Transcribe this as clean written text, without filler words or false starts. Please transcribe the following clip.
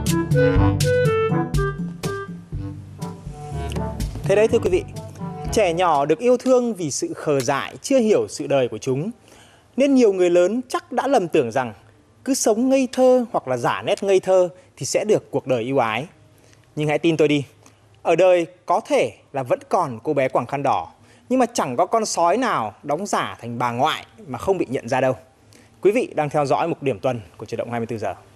Thế đấy thưa quý vị, trẻ nhỏ được yêu thương vì sự khờ dại, chưa hiểu sự đời của chúng. Nên nhiều người lớn chắc đã lầm tưởng rằng cứ sống ngây thơ hoặc là giả nét ngây thơ thì sẽ được cuộc đời ưu ái. Nhưng hãy tin tôi đi, ở đời có thể là vẫn còn cô bé quàng khăn đỏ, nhưng mà chẳng có con sói nào đóng giả thành bà ngoại mà không bị nhận ra đâu. Quý vị đang theo dõi mục điểm tuần của Chuyển động 24 giờ.